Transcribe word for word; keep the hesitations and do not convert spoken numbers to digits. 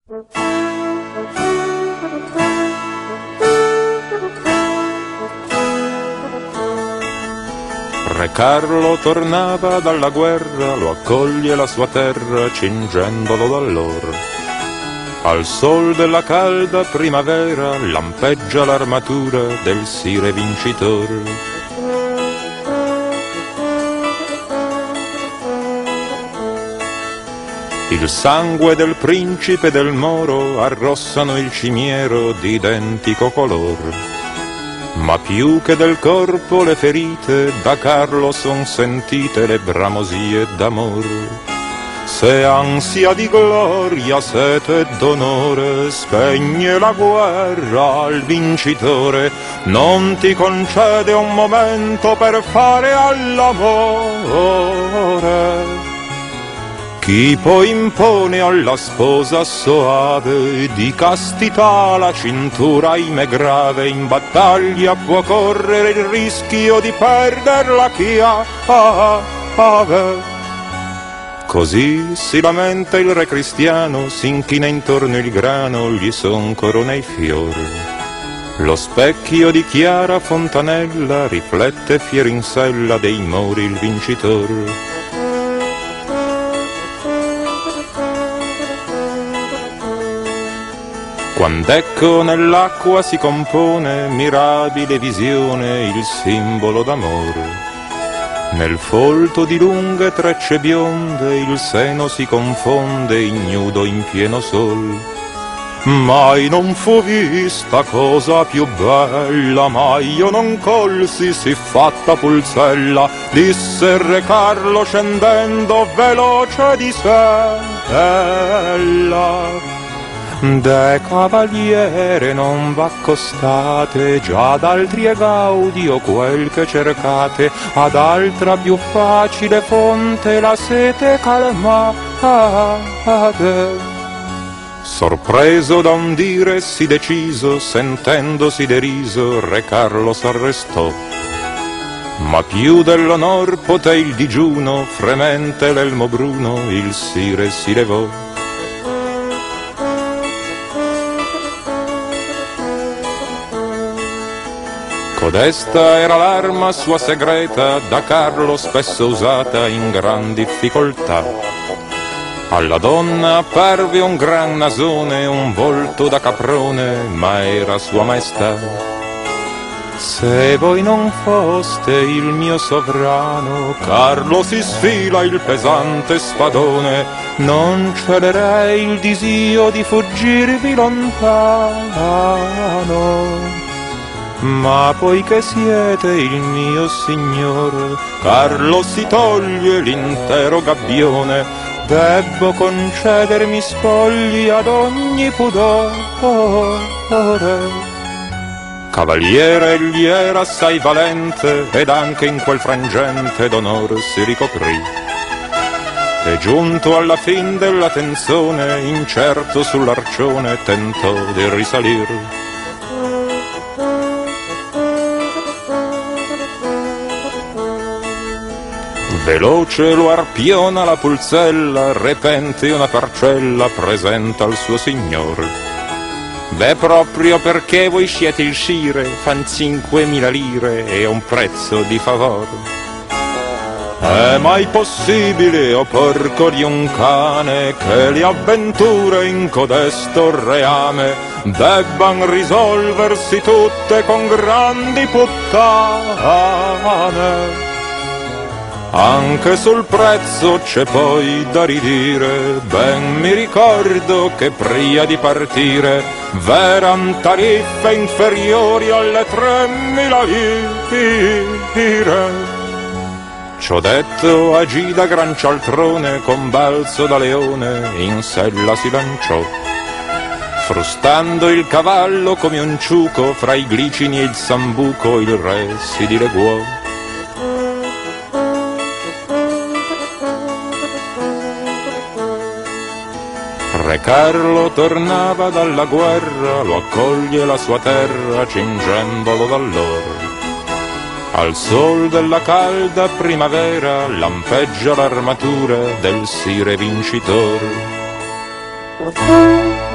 Re Carlo tornava dalla guerra, lo accoglie la sua terra cingendolo d'allor. Al sol della calda primavera lampeggia l'armatura del sire vincitor. Il sangue del principe del Moro arrossano il cimiero di identico color. Ma più che del corpo le ferite, da Carlo son sentite le bramosie d'amor. Se ansia di gloria, sete d'onore, spegne la guerra al vincitore, non ti concede un momento per fare all'amore. Chi poi impone alla sposa soave di castità la cintura ahimè grave, in battaglia può correre il rischio di perderla chi ha ave. Così si lamenta il re cristiano, s'inchina intorno il grano, gli son corona i fiori. Lo specchio di chiara fontanella riflette fiero in sella dei mori il vincitor. Quand'ecco nell'acqua si compone, mirabile visione, il simbolo d'amore. Nel folto di lunghe trecce bionde, il seno si confonde, ignudo in pieno sol. Mai non fu vista cosa più bella, mai io non colsi sì fatta pulzella, disse Re Carlo scendendo veloce di sella. De cavaliere non v'accostate, già d'altri è gaudio quel che cercate, ad altra più facile fonte la sete calmate. Sorpreso da un dire sì deciso, sentendosi deriso, Re Carlo s'arrestò. Ma più dell'onor poté il digiuno, fremente l'elmo bruno, il sire si levò. Codesta era l'arma sua segreta, da Carlo spesso usata in gran difficoltà. Alla donna apparve un gran nasone, un volto da caprone, ma era sua maestà. Se voi non foste il mio sovrano, Carlo si sfila il pesante spadone, non celerei il disio di fuggirvi lontano. Ma poiché siete il mio signore, Carlo si toglie l'intero gabbione, debbo concedermi spogli ad ogni pudore. Cavaliere egli era assai valente, ed anche in quel frangente d'onor si ricoprì. E giunto alla fin della tenzone, incerto sull'arcione tentò di risalir. Veloce lo arpiona la pulzella, repente una parcella presenta al suo signor. Beh, proprio perché voi siete il sire, fan cinquemila lire e un prezzo di favor. È mai possibile, o porco di un cane, che le avventure in codesto reame debban risolversi tutte con grandi puttane? Anche sul prezzo c'è poi da ridire, ben mi ricordo che prima di partire v'eran tariffe inferiori alle tremila lire. Ciò detto agì da gran cialtrone, con balzo da leone in sella si lanciò. Frustando il cavallo come un ciuco, fra i glicini e il sambuco il re si dileguò. Re Carlo tornava dalla guerra, lo accoglie la sua terra cingendolo d'allor. Al sol della calda primavera lampeggia l'armatura del sire vincitor.